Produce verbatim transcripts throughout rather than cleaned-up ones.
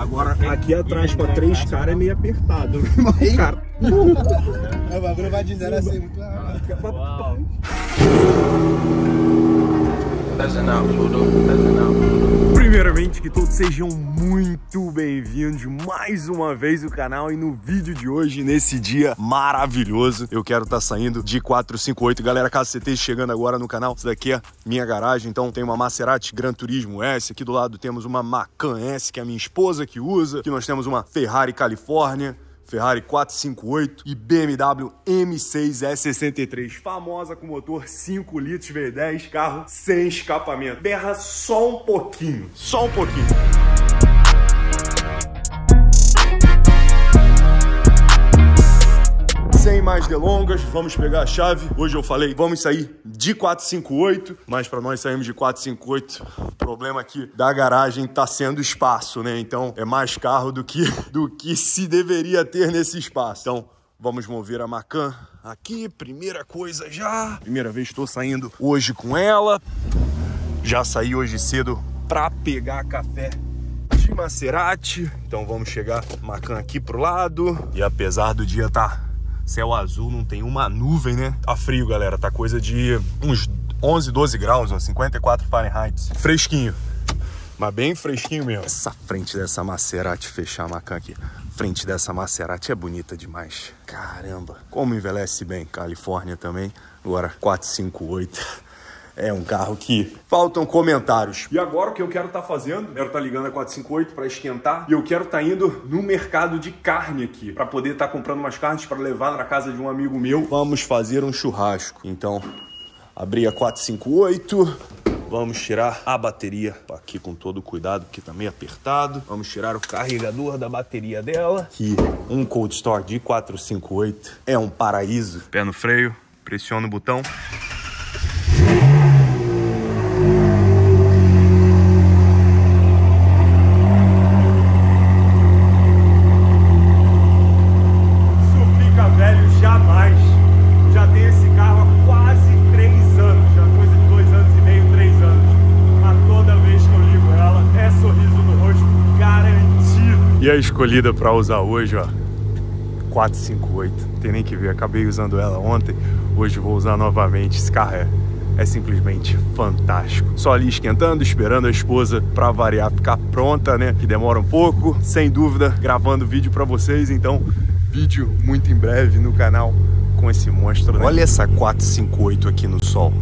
Agora, aqui atrás pra três caras é meio apertado. Cara. O bagulho vai dizer assim muito rápido. Primeiramente, que todos sejam muito bem-vindos mais uma vez ao canal. E no vídeo de hoje, nesse dia maravilhoso, eu quero estar tá saindo de quatro cinco oito. Galera, caso você esteja chegando agora no canal, isso daqui é minha garagem. Então tem uma Maserati Gran Turismo S, aqui do lado temos uma Macan S, que é a minha esposa que usa. Aqui nós temos uma Ferrari Califórnia, Ferrari quatro cinco oito e B M W M seis E sessenta e três, famosa com motor cinco litros V dez, carro sem escapamento. Berra só um pouquinho, só um pouquinho. Sem mais delongas, vamos pegar a chave. Hoje eu falei, vamos sair de quatro cinco oito, mas para nós sairmos de quatro cinco oito, o problema aqui da garagem tá sendo espaço, né? Então é mais carro do que, do que se deveria ter nesse espaço. Então vamos mover a Macan aqui, primeira coisa já. Primeira vez estou saindo hoje com ela. Já saí hoje cedo para pegar café de Maserati. Então vamos chegar Macan aqui pro lado. E apesar do dia tá céu azul, não tem uma nuvem, né? Tá frio, galera. Tá coisa de uns onze, doze graus, ó, cinquenta e quatro Fahrenheit. Fresquinho. Mas bem fresquinho mesmo. Essa frente dessa Maserati, fechar a Macan aqui. Frente dessa Maserati é bonita demais. Caramba. Como envelhece bem. Califórnia também. Agora quatro cinco oito. É um carro que faltam comentários. E agora o que eu quero estar tá fazendo? Eu quero estar tá ligando a quatro cinco oito para esquentar. E eu quero estar tá indo no mercado de carne aqui, para poder estar tá comprando umas carnes para levar na casa de um amigo meu. Vamos fazer um churrasco. Então, abri a quatro cinco oito. Vamos tirar a bateria aqui com todo cuidado, porque tá meio apertado. Vamos tirar o carregador da bateria dela. Que um Cold Store de quatro cinco oito é um paraíso. Pé no freio, pressiona o botão. E a escolhida para usar hoje, ó, quatro cinco oito, não tem nem que ver, acabei usando ela ontem, hoje vou usar novamente. Esse carro é, é simplesmente fantástico. Só ali esquentando, esperando a esposa para variar ficar pronta, né, que demora um pouco, sem dúvida, gravando vídeo para vocês, então vídeo muito em breve no canal com esse monstro, né? Olha essa quatro cinco oito aqui no sol,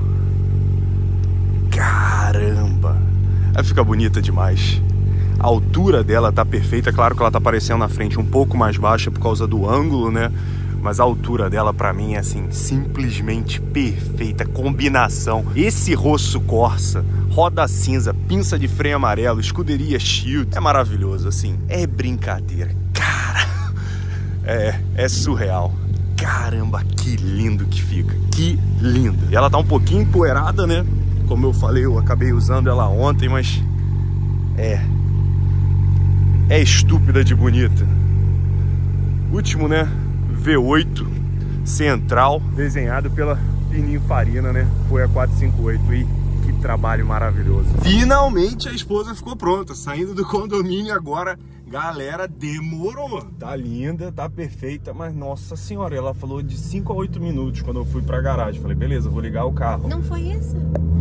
caramba, ela fica bonita demais. A altura dela tá perfeita, claro que ela tá aparecendo na frente um pouco mais baixa por causa do ângulo, né? Mas a altura dela pra mim é assim, simplesmente perfeita, combinação. Esse rosso Corsa, roda cinza, pinça de freio amarelo, escuderia Shield, é maravilhoso, assim, é brincadeira. Cara, é, é surreal. Caramba, que lindo que fica, que lindo. E ela tá um pouquinho empoeirada, né? Como eu falei, eu acabei usando ela ontem, mas é... é estúpida de bonita. Último, né? V oito central, desenhado pela Pininfarina, né? Foi a quatro cinco oito. E que trabalho maravilhoso. Finalmente a esposa ficou pronta, saindo do condomínio agora. Galera, demorou. Tá linda, tá perfeita, mas nossa senhora, ela falou de cinco a oito minutos quando eu fui pra garagem. Falei, beleza, vou ligar o carro. Não foi isso?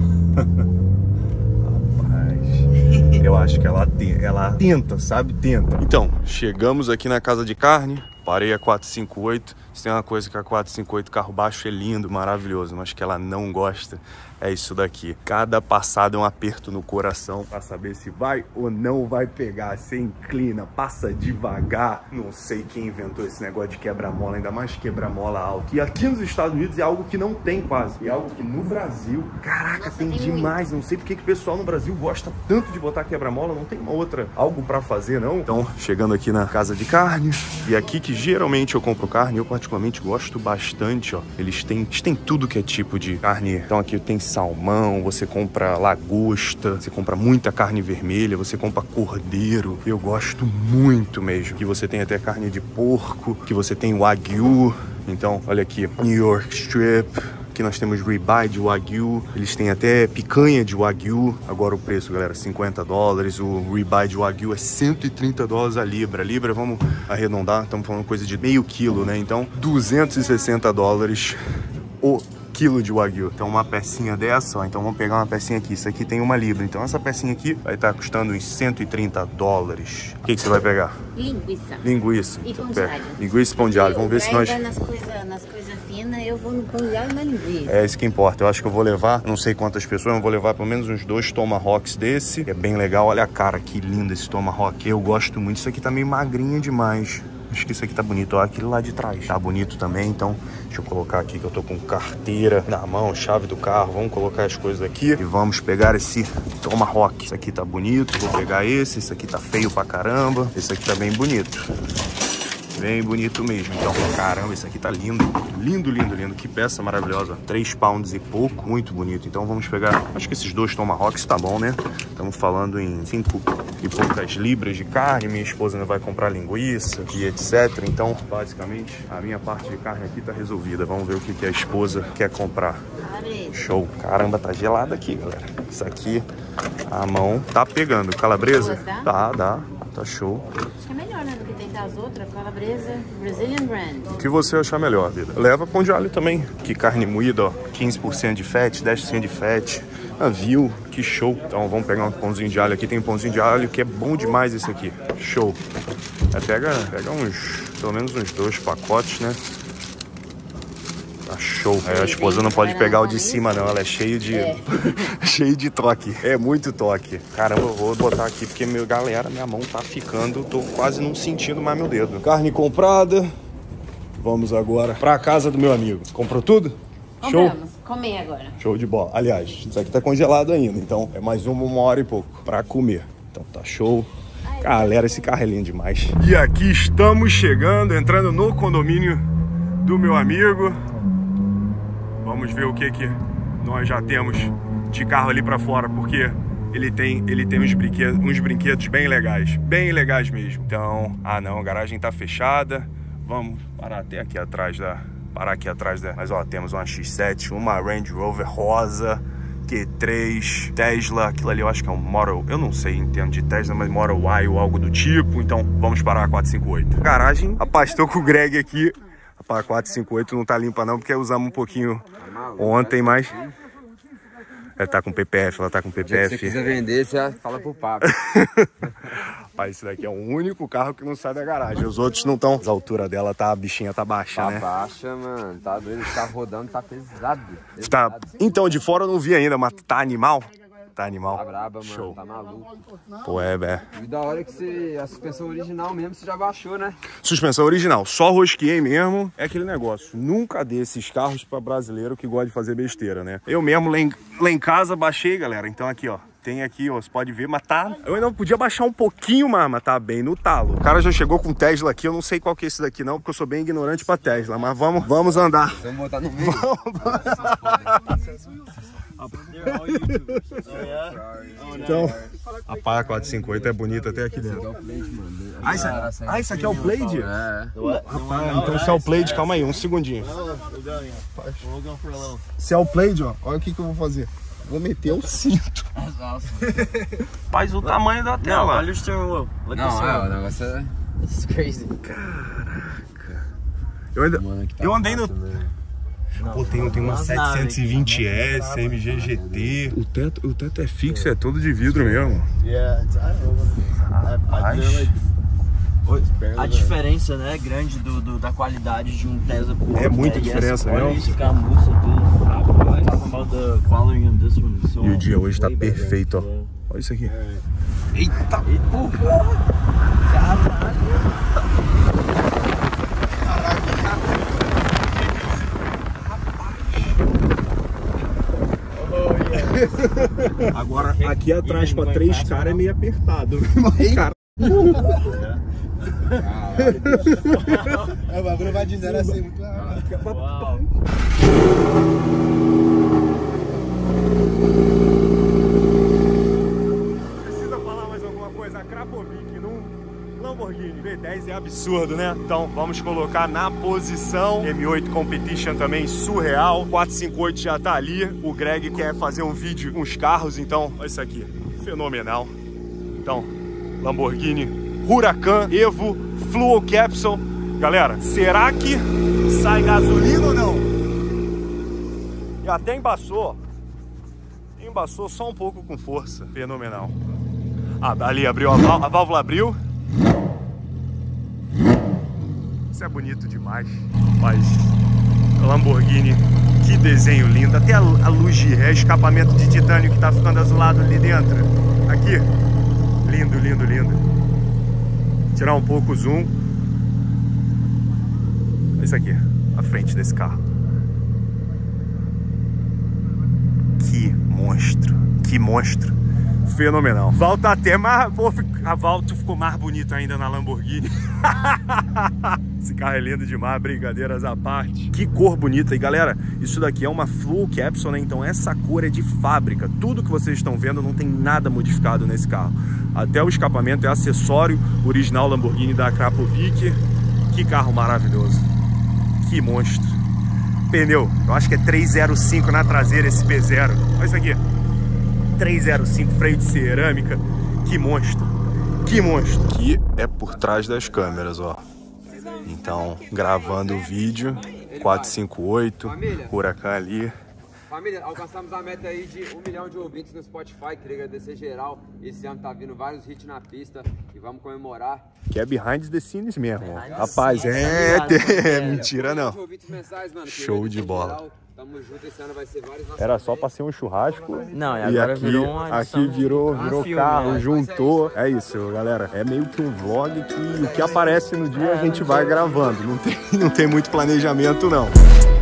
Eu acho que ela, te, ela tenta, sabe? Tenta. Então, chegamos aqui na casa de carne. Parei a quatro cinco oito. Se tem uma coisa que a quatro cinco oito, carro baixo, é lindo, maravilhoso, mas que ela não gosta, é isso daqui. Cada passada é um aperto no coração pra saber se vai ou não vai pegar. Você inclina, passa devagar. Não sei quem inventou esse negócio de quebra-mola, ainda mais quebra-mola alto. E aqui nos Estados Unidos é algo que não tem quase. E é algo que no Brasil, caraca, Nossa, tem, tem demais. Muito. Não sei porque que o pessoal no Brasil gosta tanto de botar quebra-mola. Não tem uma outra, algo pra fazer, não. Então, chegando aqui na casa de carne. E aqui que geralmente eu compro carne, eu particularmente gosto bastante, ó. Eles têm, eles têm tudo que é tipo de carne. Então aqui tem salmão, você compra lagosta, você compra muita carne vermelha, você compra cordeiro. Eu gosto muito mesmo. Que você tem até carne de porco, que você tem wagyu. Então, olha aqui, New York Strip. Aqui nós temos ribeye de Wagyu. Eles têm até picanha de Wagyu. Agora o preço, galera, cinquenta dólares. O ribeye de Wagyu é cento e trinta dólares a libra. A libra, vamos arredondar, estamos falando coisa de meio quilo, né? Então, duzentos e sessenta dólares o quilo de Wagyu. Então uma pecinha dessa, ó, então vamos pegar uma pecinha aqui, isso aqui tem uma libra, então essa pecinha aqui vai estar custando uns cento e trinta dólares. O que, que você vai pegar? Linguiça. Linguiça. E Então, pão de alho. linguiça e pão de alho, vamos ver se nós... Vai nas coisas nas coisa finas, eu vou no pão de alho e na linguiça. É isso que importa, eu acho que eu vou levar, não sei quantas pessoas, eu vou levar pelo menos uns dois tomahawks desse, que é bem legal. Olha a cara, que lindo esse tomahawk, eu gosto muito. Isso aqui tá meio magrinho demais. Acho que isso aqui tá bonito, ó, aquele lá de trás tá bonito também, então deixa eu colocar aqui que eu tô com carteira na mão, chave do carro. Vamos colocar as coisas aqui e vamos pegar esse tomahawk. Isso aqui tá bonito, vou pegar esse, esse aqui tá feio pra caramba, esse aqui tá bem bonito. Bem bonito mesmo. Então, caramba, esse aqui tá lindo. Lindo, lindo, lindo. Que peça maravilhosa. três pounds e pouco. Muito bonito. Então vamos pegar, acho que esses dois tomahawks tá bom, né? Estamos falando em cinco e poucas libras de carne. Minha esposa ainda vai comprar linguiça e etcétera. Então, basicamente, a minha parte de carne aqui tá resolvida. Vamos ver o que, que a esposa quer comprar. Show. Caramba, tá gelado aqui, galera. Isso aqui, a mão tá pegando. Calabresa? Tá, dá. Tá show. Acho que é melhor, né, do que tentar as outras. Calabresa, Brazilian brand. O que você achar melhor, vida. Leva pão de alho também. Que carne moída, ó. quinze por cento de fat, dez por cento de fat. Ah, viu? Que show. Então vamos pegar um pãozinho de alho aqui. Tem um pãozinho de alho que é bom demais esse aqui. Show. É, pega, pega uns, pelo menos uns dois pacotes, né? Tá show. É, a esposa não pode pegar o de cima, não. Ela é cheio de... É. cheio de toque. É muito toque. Caramba, eu vou botar aqui porque, meu, galera, minha mão tá ficando... Tô quase não sentindo mais meu dedo. Carne comprada. Vamos agora pra casa do meu amigo. Comprou tudo? Show? Compramos. Comer agora. Show de bola. Aliás, isso aqui tá congelado ainda. Então, é mais uma, uma hora e pouco pra comer. Então, tá show. Galera, esse carro é lindo demais. E aqui estamos chegando, entrando no condomínio do meu amigo. Vamos ver o que que nós já temos de carro ali pra fora, porque ele tem, ele tem uns brinquedos, uns brinquedos bem legais, bem legais mesmo. Então, ah não, a garagem tá fechada. Vamos parar até aqui atrás da, parar aqui atrás da, mas ó, temos uma X sete, uma Range Rover rosa, Q três, Tesla, aquilo ali eu acho que é um Model, eu não sei em termos de Tesla, mas Model Y ou algo do tipo. Então, vamos parar a quatro cinco oito. Garagem, rapaz, tô com o Greg aqui. Rapaz, a quatro cinco oito não tá limpa não, porque usamos um pouquinho ontem, mas... Ela tá com P P F, ela tá com P P F. Se você quiser vender, você fala pro papo. Rapaz, esse daqui é o único carro que não sai da garagem. Os outros não estão. A altura dela, tá, a bichinha tá baixa, tá né? Tá baixa, mano. Tá doido, tá rodando, tá pesado. pesado. Tá... Então, de fora eu não vi ainda, mas tá animal? Tá animal. Tá braba, mano. Show. Tá maluco. Pô, é, velho. E da hora que você... A suspensão original mesmo, você já baixou, né? Suspensão original. Só rosqueei mesmo. É aquele negócio. Nunca dê esses carros pra brasileiro que gosta de fazer besteira, né? Eu mesmo lá em, lá em casa baixei, galera. Então aqui, ó. Tem aqui, ó, você pode ver, mas tá... Eu ainda podia baixar um pouquinho mais, mas tá bem no talo. O cara já chegou com Tesla aqui, eu não sei qual que é esse daqui não, porque eu sou bem ignorante pra Tesla, mas vamos, vamos andar. Vamos botar no meio. Então, a Paia quatro cinco oito é bonita até aqui dentro. Ah, isso, é, ah, isso aqui é o Plaid? É. Rapaz, então se é o Plaid, calma aí, um segundinho. Se é o Plaid, ó, olha o que que eu vou fazer. Vou meter o cinto. Faz o tamanho da tela. Não, olha o steering wheel. Look Não, é, o negócio é... This is crazy. Caraca. Eu, ainda, eu andei no... Pô, tem, tem uma setecentos e vinte S, M G G T. O teto, o teto é fixo, é todo de vidro mesmo. Rapaz. A diferença, né, grande do, do, da qualidade de um Tesla pro outro. É muita né? diferença, olha mesmo. Isso, camurça, tudo. E o dia hoje tá perfeito, ó. Olha isso aqui. Eita, porra! Caralho! Agora, aqui atrás pra três caras é meio apertado. Cara. É, o bagulho vai de zero assim muito rápido. Uau. Precisa falar mais alguma coisa? A Krapovic não Lamborghini V dez é absurdo, né? Então vamos colocar na posição. M oito Competition também surreal. quatrocentos e cinquenta e oito já tá ali. O Greg quer fazer um vídeo com os carros, então olha isso aqui, fenomenal. Então, Lamborghini Huracan Evo Fluo Capsule. Galera, será que sai gasolina ou não? E até embaçou. Embaçou só um pouco com força. Fenomenal. Ah, ali abriu a, vál a válvula abriu. Isso é bonito demais. Mas Lamborghini, que desenho lindo. Até a, a luz de ré, escapamento de titânio que tá ficando azulado ali dentro. Aqui. Lindo, lindo, lindo. Tirar um pouco o zoom. Isso aqui, a frente desse carro. Que monstro, que monstro. Fenomenal. Val tá até mais... Pô, a Val ficou mais bonito ainda na Lamborghini. Esse carro é lindo demais, brincadeiras à parte. Que cor bonita. E galera, isso daqui é uma Fluo Capsule, né? Então essa cor é de fábrica. Tudo que vocês estão vendo não tem nada modificado nesse carro. Até o escapamento é acessório original Lamborghini da Krapovic. Que carro maravilhoso. Que monstro. Pneu, eu acho que é trezentos e cinco na traseira esse P zero. Olha isso aqui. trezentos e cinco, freio de cerâmica. Que monstro. Que monstro. Aqui é por trás das câmeras, ó. Então, gravando o vídeo. quatrocentos e cinquenta e oito. Huracan ali. Família, alcançamos a meta aí de um milhão de ouvintes no Spotify. Queria agradecer geral. Esse ano tá vindo vários hits na pista e vamos comemorar. Que é behind the scenes mesmo, ó. Rapaz, é, é mentira não. Mensais, mano. Show de bola. Geral. Tamo junto, esse ano vai ser vários. Era só pra ser um churrasco. Não, e E agora aqui, virou uma edição aqui virou, virou filme, carro, né? juntou. É isso, galera. É meio que um vlog que o que aparece no dia a gente vai gravando. Não tem, não tem muito planejamento, não.